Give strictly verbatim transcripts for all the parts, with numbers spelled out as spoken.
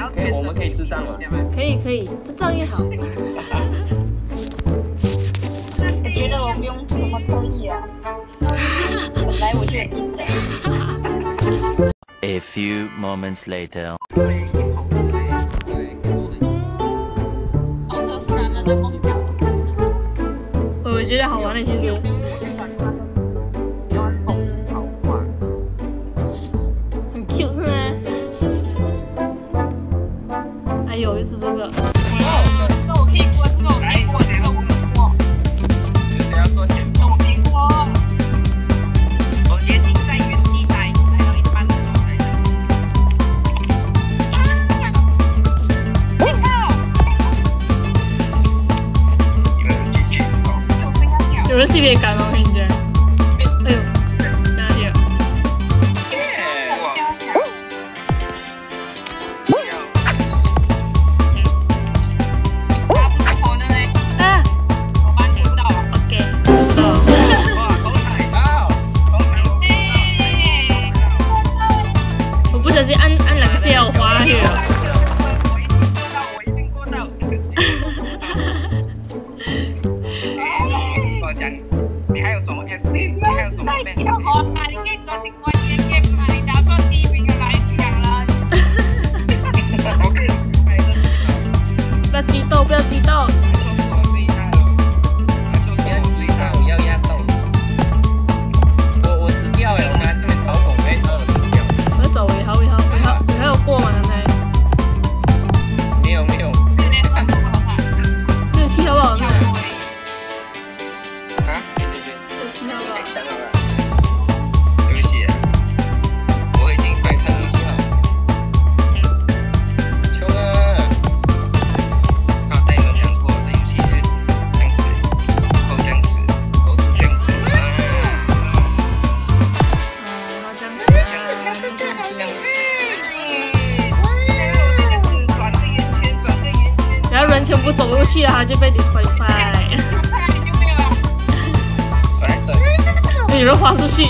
可以，我们可以智障吗？ 可以可以，智障也好。 我觉得我不用什么特意啊，本来我就很智障。 A few moments later. 跑车是男人的梦想。 我觉得好玩的，其实。很 cute 是吗？哎呦，又是这个。 哦，这个我可以过，这个我可以过，这个我可以过。 就是要做前这我可以过。 我决定在原地待，待到一半的时候再走。 别操！有飞上鸟。 有人性别感吗？我跟你讲。哎呦，哪里啊？啊 ，OK， 我不小心按按两下，我滑下去了。 我一定过到，我一定过到。我讲，你还有什么 S？ 你还有什么 M？ 你可以做成我的 game 嘛？你拿到第一名就来讲了。 不要激动，不要激动。 我我死掉了，我刚才这边嘲讽，哎，我死掉。 我要走尾号，尾号，尾号，尾号有过吗？刚才？ 没有没有。 这个七号不好看。 啊？对对对。 这个七号不好看。 对不起，我已经快看东西了。秋啊！啊，带你们这样错的游戏是这样子，扣这样子，扣出这样子啊！ 啊，然后这样子啊。然后人全部走过去了，他就被 disqualify。有人滑出去。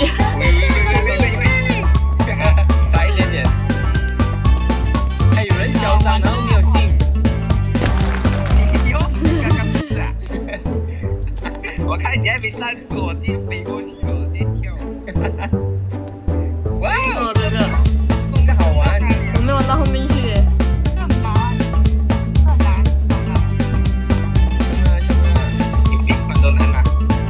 差一点点。还有人嚣张，然后没有进。刚刚不是啊？我看你还没站住，我直接飞过去了，我直接跳。哇哦，这个这个好玩。 我没玩到后面去耶。 这很难，这很难， 什么什么？有比很多难啊。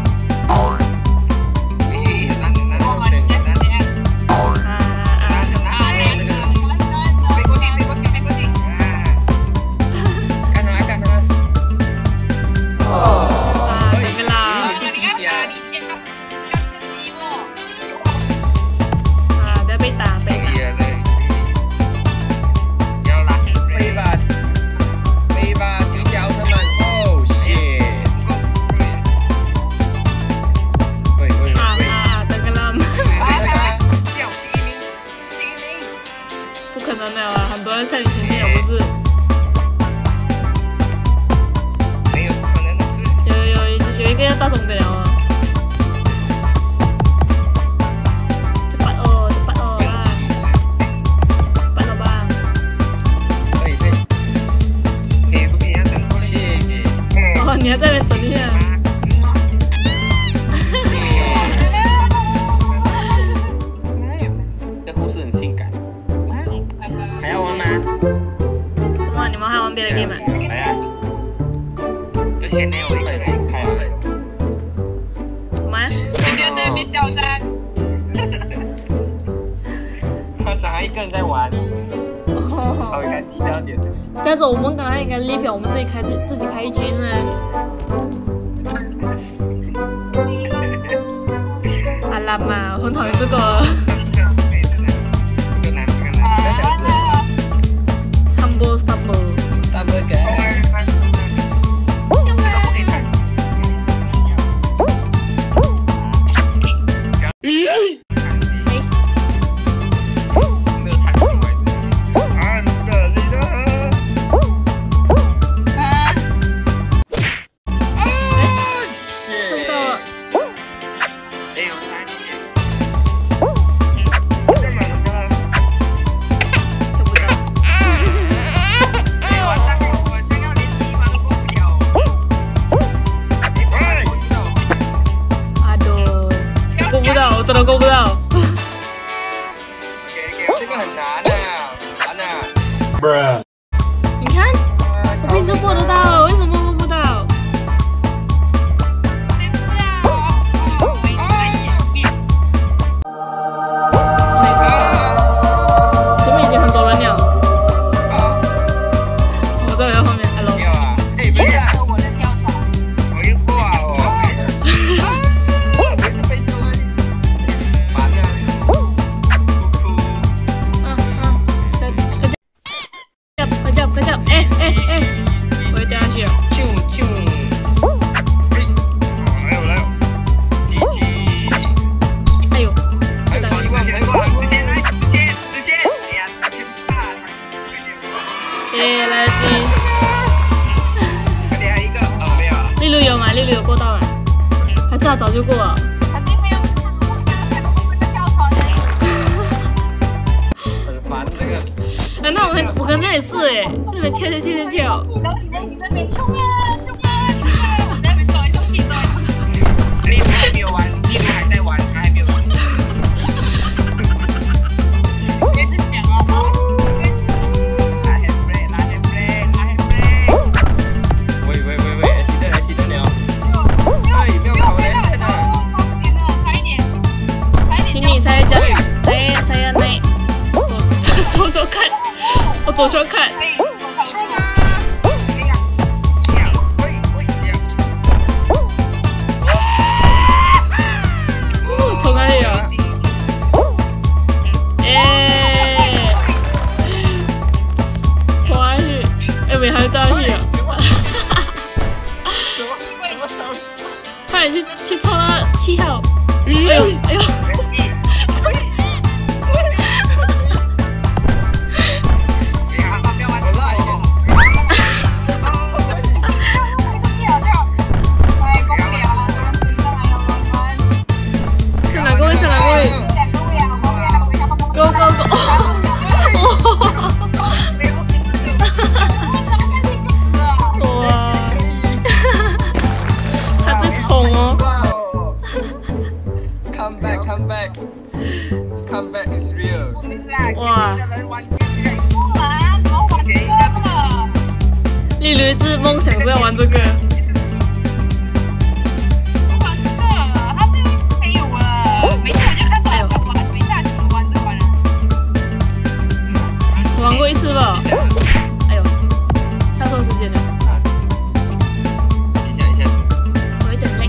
你还在那边等一下。 这故事很性感。还要玩吗？ 哇，你们还玩别的 game 吗？ 来呀！而且没有一个人开了。 什么？ 你不要在那边嚣张。 他只还一个人在玩。哦，我看低调点。 但是我们刚才应该 leave 我们自己开自自己开一局是吗？阿拉嘛，我很讨厌这个。 这个难，这个难，两小时。 Humble stumble。 Stumble 给。 这个很难的，难的。 你看，我平时播得到，为什么播不到？前面已经很多人了。我在我后面 ，hello。 直接选择我的跳床。 我又不好哦。烦啊！ 嗯嗯，快叫快叫快叫！哎哎哎，我会掉下去了。 啾啾！哎，来我来，一起。 哎呦， 还有希望，还有希望，直接来，直接直接！哎呀，太怕了！ 耶，来得及。 快点，还有一个，哦，没有了。 丽露有吗？丽露有过到吗？还是他早就过了？ 肯定没有，我刚才都不会跳床而已。 很烦这个。 啊，那我跟我刚才也是哎，那边跳跳跳跳跳。 你都你在你那边冲啊冲啊冲啊！我在那边走来走去走来走去。 你还没有玩，你还在玩，他还没有玩。 别只讲啊！ 拉黑 play， 拉黑 play， 拉黑 play。喂喂喂喂，起得了，起得了。哎，不要跑嘞！ 超险的，差一点，差一点。 请你猜一下，猜猜下内。我说说看，我左手看。 可以，我操！ 从哪里啊？哎，滑下去，哎，没还掉下去啊！快点去去抽那七号！哎呦哎呦！Go go go！ 哇！他在冲哦 ！Come back, come back, come back is real。 哇！丽驴子梦想是要玩这个。 玩这个，他这个没有了。没事，我就看走了，我还没下去玩这玩了。 我玩过一次吧。哎呦，跳错时间了。 一下一下。 我有点累。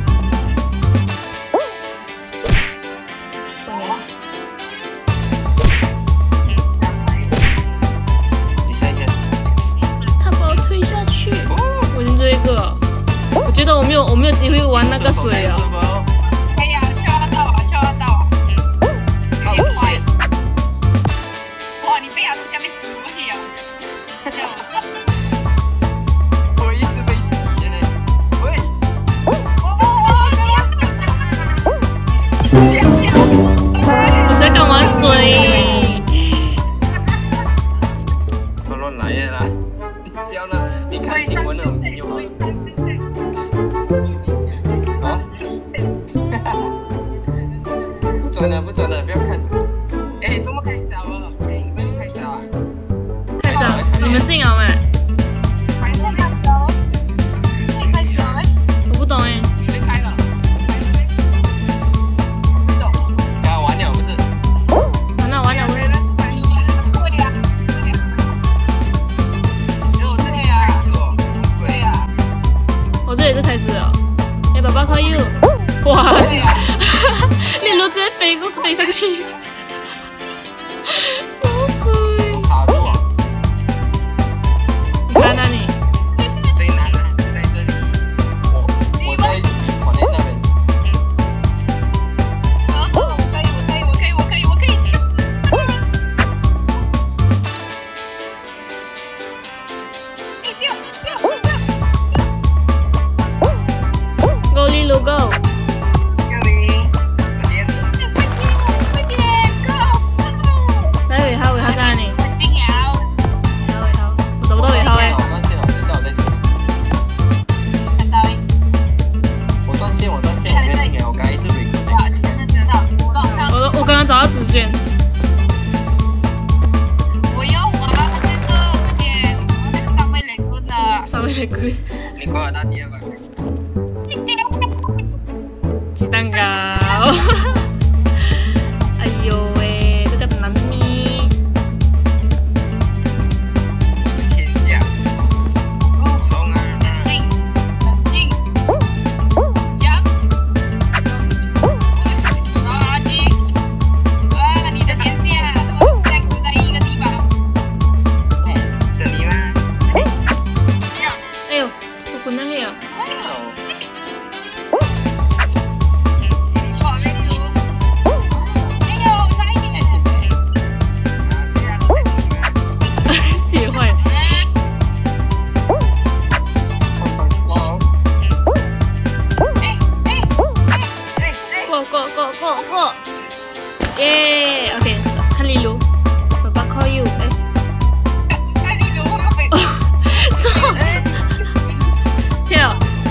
一下一下。 他把我推下去，我已经这一个。我觉得我没有我没有机会玩那个水啊。 可以啊，跳得到啊，跳得到啊。有点快。哇，你被他从下面挤过去啊！ 我一直被挤的呢。喂！ 我我我我在干玩水。 不乱来呀啦！这样呢，你看新闻那种就好了。啊？不准的，不准的，不要看。哎，怎么开小了？哎，你们开小啊？ 开始，你们进好没？ 反正开始了，最开始了。 我不懂哎。 已经开了。 不懂。 刚刚完了不是？ 完了完了，我对呀，对呀，对呀。 我这里是开始了。哎，爸爸可以。哇！例如直接飞过飞上去。什么鬼？ 卡住啊！ 你看那里。 最难的在这里。我我在口内那边。 我可以，我可以，我可以，我可以，我可以抢。哎，不要不要不要！ Go 例如 go。 救命！快点！ 快点，快点！ good。 你给我到第二关。 鸡蛋糕。哎呦喂，这个难咪。 天下。冲啊！ 冷静，冷静。讲。垃圾。啊，你的天下，我现在困在一个地方。 是你吗？ 哎呦，我滚到去啊！写坏。过过过过过。耶 ，OK， 看例如，爸爸 call you， 哎。 看例如会不会？ 错。跳。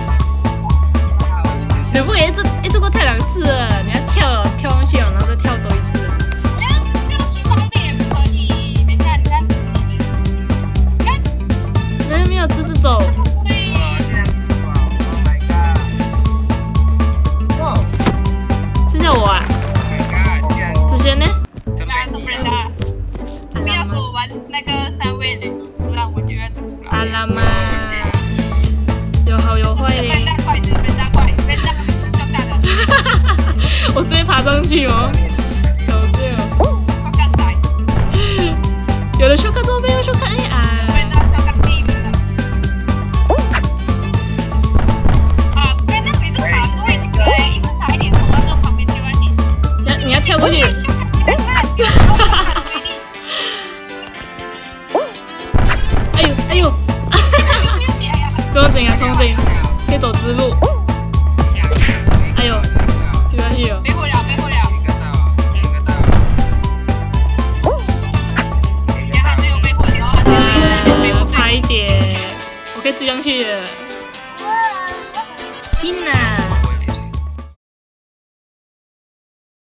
你不可以一直一直过跳两次了，你要跳了跳上去了，然后再跳多一次。 这样去方便也不可以。等一下，你看，你看， 没有没有，直直走。 对。 Oh my god！ 哇！ 是叫我啊？ Oh my god！ 子轩呢？ 当然是不能的。不要跟我玩那个三位人，不然我就要赌了。 阿拉妈，有好有坏耶。 分大块是分大块，分大块是胸大的。 我直接爬上去哦，搞笑。 我刚才。 有的修卡左边，有修卡 A 啊。 分到胸大第一名了。啊，分大每次爬这个位置哎，一直差一点从那个旁边丢到你。 你要你要跳过去。哎呦哎呦！不用紧啊，冲顶，可以走直路。哎呦，丢下去了。 背不了，背不了。等下只有背不了，还是背不了。 差一点，我可以追上去了。